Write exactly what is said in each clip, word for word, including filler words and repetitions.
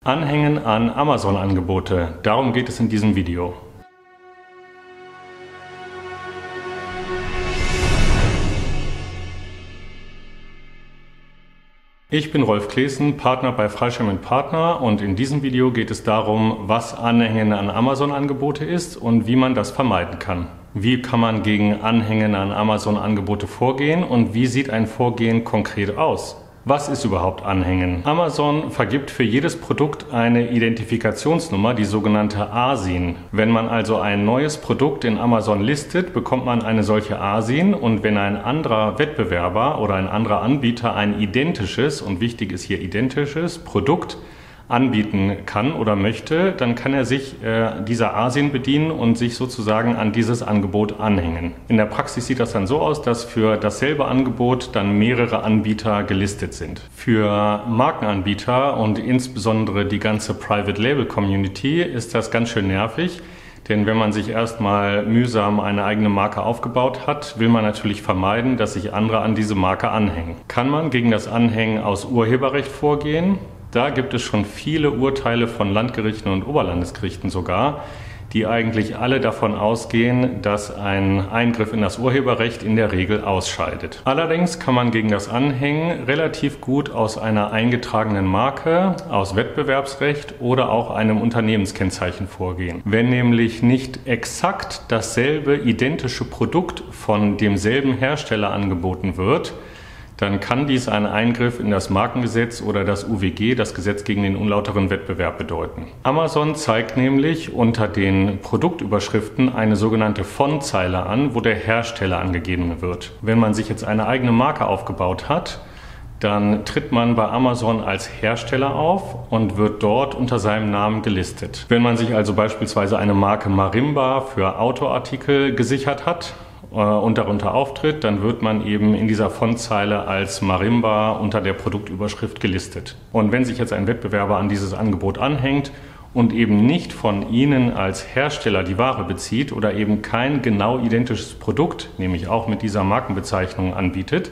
Anhängen an Amazon-Angebote. Darum geht es in diesem Video. Ich bin Rolf Claessen, Partner bei Freischem Partner, und in diesem Video geht es darum, was Anhängen an Amazon-Angebote ist und wie man das vermeiden kann. Wie kann man gegen Anhängen an Amazon-Angebote vorgehen und wie sieht ein Vorgehen konkret aus? Was ist überhaupt Anhängen? Amazon vergibt für jedes Produkt eine Identifikationsnummer, die sogenannte A S I N. Wenn man also ein neues Produkt in Amazon listet, bekommt man eine solche A S I N, und wenn ein anderer Wettbewerber oder ein anderer Anbieter ein identisches, und wichtig ist hier identisches, Produkt anbieten kann oder möchte, dann kann er sich äh, dieser A S I N bedienen und sich sozusagen an dieses Angebot anhängen. In der Praxis sieht das dann so aus, dass für dasselbe Angebot dann mehrere Anbieter gelistet sind. Für Markenanbieter und insbesondere die ganze Private Label Community ist das ganz schön nervig. Denn wenn man sich erstmal mühsam eine eigene Marke aufgebaut hat, will man natürlich vermeiden, dass sich andere an diese Marke anhängen. Kann man gegen das Anhängen aus Urheberrecht vorgehen? Da gibt es schon viele Urteile von Landgerichten und Oberlandesgerichten sogar, die eigentlich alle davon ausgehen, dass ein Eingriff in das Urheberrecht in der Regel ausscheidet. Allerdings kann man gegen das Anhängen relativ gut aus einer eingetragenen Marke, aus Wettbewerbsrecht oder auch einem Unternehmenskennzeichen vorgehen. Wenn nämlich nicht exakt dasselbe identische Produkt von demselben Hersteller angeboten wird, dann kann dies einen Eingriff in das Markengesetz oder das U W G, das Gesetz gegen den unlauteren Wettbewerb, bedeuten. Amazon zeigt nämlich unter den Produktüberschriften eine sogenannte Von-Zeile an, wo der Hersteller angegeben wird. Wenn man sich jetzt eine eigene Marke aufgebaut hat, dann tritt man bei Amazon als Hersteller auf und wird dort unter seinem Namen gelistet. Wenn man sich also beispielsweise eine Marke Marimba für Autoartikel gesichert hat und darunter auftritt, dann wird man eben in dieser Fontzeile als Marimba unter der Produktüberschrift gelistet. Und wenn sich jetzt ein Wettbewerber an dieses Angebot anhängt und eben nicht von Ihnen als Hersteller die Ware bezieht oder eben kein genau identisches Produkt, nämlich auch mit dieser Markenbezeichnung, anbietet,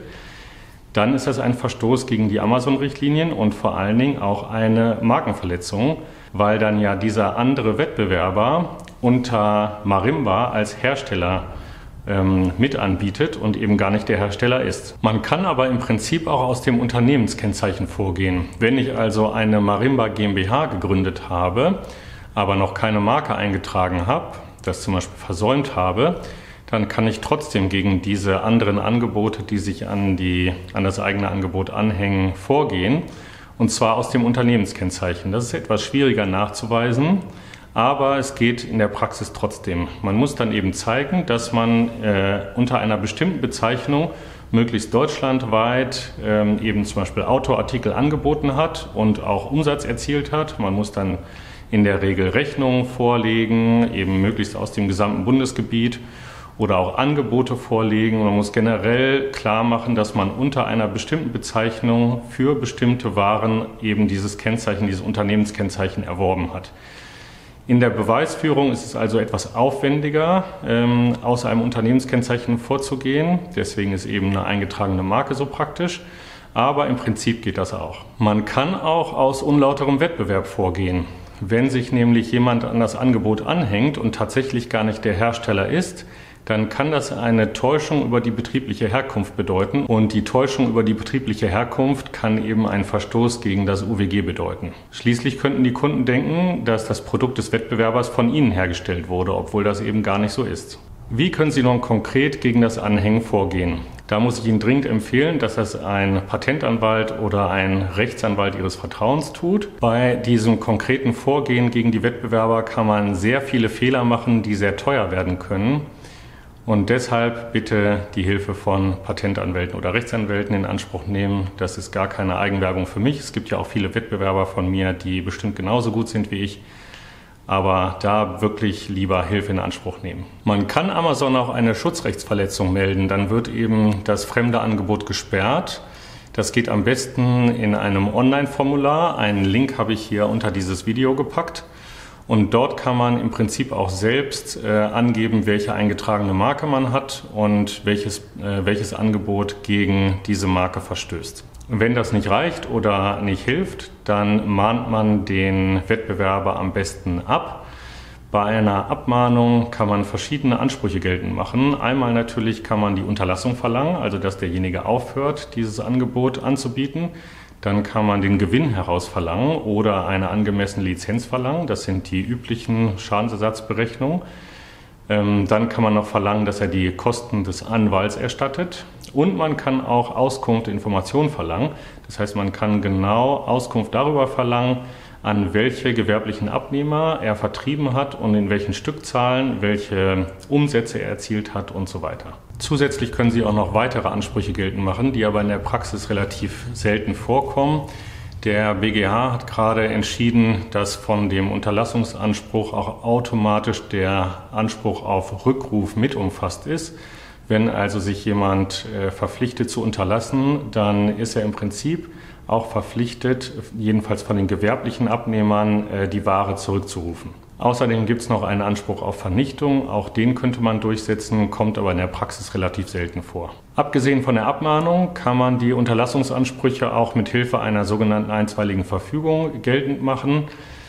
dann ist das ein Verstoß gegen die Amazon-Richtlinien und vor allen Dingen auch eine Markenverletzung, weil dann ja dieser andere Wettbewerber unter Marimba als Hersteller Ähm, mit anbietet und eben gar nicht der Hersteller ist. Man kann aber im Prinzip auch aus dem Unternehmenskennzeichen vorgehen. Wenn ich also eine Marimba GmbH gegründet habe, aber noch keine Marke eingetragen habe, das zum Beispiel versäumt habe, dann kann ich trotzdem gegen diese anderen Angebote, die sich an, die, an das eigene Angebot anhängen, vorgehen. Und zwar aus dem Unternehmenskennzeichen. Das ist etwas schwieriger nachzuweisen, aber es geht in der Praxis trotzdem. Man muss dann eben zeigen, dass man äh, unter einer bestimmten Bezeichnung möglichst deutschlandweit ähm, eben zum Beispiel Autoartikel angeboten hat und auch Umsatz erzielt hat. Man muss dann in der Regel Rechnungen vorlegen, eben möglichst aus dem gesamten Bundesgebiet, oder auch Angebote vorlegen. Man muss generell klar machen, dass man unter einer bestimmten Bezeichnung für bestimmte Waren eben dieses Kennzeichen, dieses Unternehmenskennzeichen erworben hat. In der Beweisführung ist es also etwas aufwendiger, ähm, aus einem Unternehmenskennzeichen vorzugehen. Deswegen ist eben eine eingetragene Marke so praktisch. Aber im Prinzip geht das auch. Man kann auch aus unlauterem Wettbewerb vorgehen. Wenn sich nämlich jemand an das Angebot anhängt und tatsächlich gar nicht der Hersteller ist, dann kann das eine Täuschung über die betriebliche Herkunft bedeuten. Und die Täuschung über die betriebliche Herkunft kann eben einen Verstoß gegen das U W G bedeuten. Schließlich könnten die Kunden denken, dass das Produkt des Wettbewerbers von ihnen hergestellt wurde, obwohl das eben gar nicht so ist. Wie können Sie nun konkret gegen das Anhängen vorgehen? Da muss ich Ihnen dringend empfehlen, dass das ein Patentanwalt oder ein Rechtsanwalt Ihres Vertrauens tut. Bei diesem konkreten Vorgehen gegen die Wettbewerber kann man sehr viele Fehler machen, die sehr teuer werden können. Und deshalb bitte die Hilfe von Patentanwälten oder Rechtsanwälten in Anspruch nehmen. Das ist gar keine Eigenwerbung für mich. Es gibt ja auch viele Wettbewerber von mir, die bestimmt genauso gut sind wie ich. Aber da wirklich lieber Hilfe in Anspruch nehmen. Man kann Amazon auch eine Schutzrechtsverletzung melden. Dann wird eben das fremde Angebot gesperrt. Das geht am besten in einem Online-Formular. Einen Link habe ich hier unter dieses Video gepackt. Und dort kann man im Prinzip auch selbst äh, angeben, welche eingetragene Marke man hat und welches, äh, welches Angebot gegen diese Marke verstößt. Wenn das nicht reicht oder nicht hilft, dann mahnt man den Wettbewerber am besten ab. Bei einer Abmahnung kann man verschiedene Ansprüche geltend machen. Einmal natürlich kann man die Unterlassung verlangen, also dass derjenige aufhört, dieses Angebot anzubieten. Dann kann man den Gewinn herausverlangen oder eine angemessene Lizenz verlangen. Das sind die üblichen Schadensersatzberechnungen. Ähm, dann kann man noch verlangen, dass er die Kosten des Anwalts erstattet. Und man kann auch Auskunft, Informationen verlangen. Das heißt, man kann genau Auskunft darüber verlangen, an welche gewerblichen Abnehmer er vertrieben hat und in welchen Stückzahlen, welche Umsätze er erzielt hat und so weiter. Zusätzlich können Sie auch noch weitere Ansprüche geltend machen, die aber in der Praxis relativ selten vorkommen. Der B G H hat gerade entschieden, dass von dem Unterlassungsanspruch auch automatisch der Anspruch auf Rückruf mit umfasst ist. Wenn also sich jemand äh, verpflichtet zu unterlassen, dann ist er im Prinzip auch verpflichtet, jedenfalls von den gewerblichen Abnehmern, äh, die Ware zurückzurufen. Außerdem gibt es noch einen Anspruch auf Vernichtung, auch den könnte man durchsetzen, kommt aber in der Praxis relativ selten vor. Abgesehen von der Abmahnung kann man die Unterlassungsansprüche auch mit Hilfe einer sogenannten einstweiligen Verfügung geltend machen.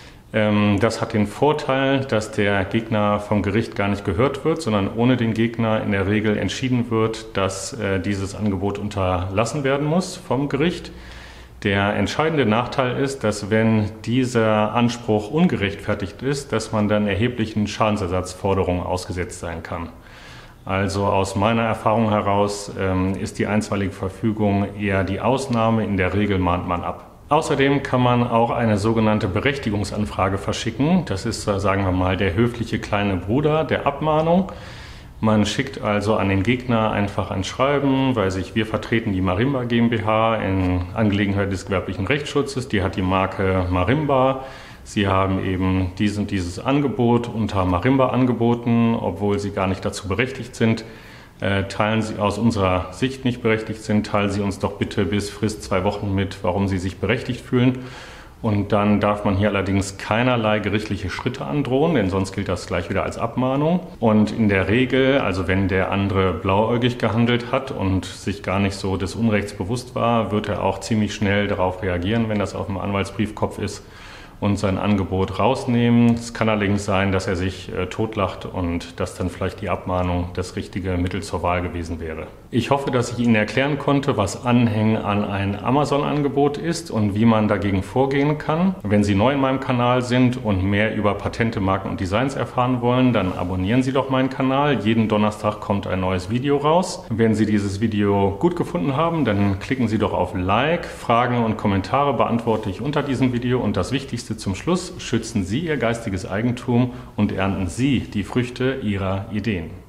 Das hat den Vorteil, dass der Gegner vom Gericht gar nicht gehört wird, sondern ohne den Gegner in der Regel entschieden wird, dass dieses Angebot unterlassen werden muss vom Gericht. Der entscheidende Nachteil ist, dass wenn dieser Anspruch ungerechtfertigt ist, dass man dann erheblichen Schadensersatzforderungen ausgesetzt sein kann. Also aus meiner Erfahrung heraus ähm, ist die einstweilige Verfügung eher die Ausnahme, in der Regel mahnt man ab. Außerdem kann man auch eine sogenannte Berechtigungsanfrage verschicken. Das ist, sagen wir mal, der höfliche kleine Bruder der Abmahnung. Man schickt also an den Gegner einfach ein Schreiben, weil sich wir vertreten die Marimba GmbH in Angelegenheit des gewerblichen Rechtsschutzes. Die hat die Marke Marimba. Sie haben eben dies und dieses Angebot unter Marimba angeboten, obwohl Sie gar nicht dazu berechtigt sind. Äh, teilen Sie aus unserer Sicht nicht berechtigt sind, teilen Sie uns doch bitte bis Frist zwei Wochen mit, warum Sie sich berechtigt fühlen. Und dann darf man hier allerdings keinerlei gerichtliche Schritte androhen, denn sonst gilt das gleich wieder als Abmahnung. Und in der Regel, also wenn der andere blauäugig gehandelt hat und sich gar nicht so des Unrechts bewusst war, wird er auch ziemlich schnell darauf reagieren, wenn das auf dem Anwaltsbriefkopf ist, und sein Angebot rausnehmen. Es kann allerdings sein, dass er sich äh, totlacht und dass dann vielleicht die Abmahnung das richtige Mittel zur Wahl gewesen wäre. Ich hoffe, dass ich Ihnen erklären konnte, was Anhängen an ein Amazon-Angebot ist und wie man dagegen vorgehen kann. Wenn Sie neu in meinem Kanal sind und mehr über Patente, Marken und Designs erfahren wollen, dann abonnieren Sie doch meinen Kanal. Jeden Donnerstag kommt ein neues Video raus. Wenn Sie dieses Video gut gefunden haben, dann klicken Sie doch auf Like. Fragen und Kommentare beantworte ich unter diesem Video. Und das Wichtigste zum Schluss: schützen Sie Ihr geistiges Eigentum und ernten Sie die Früchte Ihrer Ideen.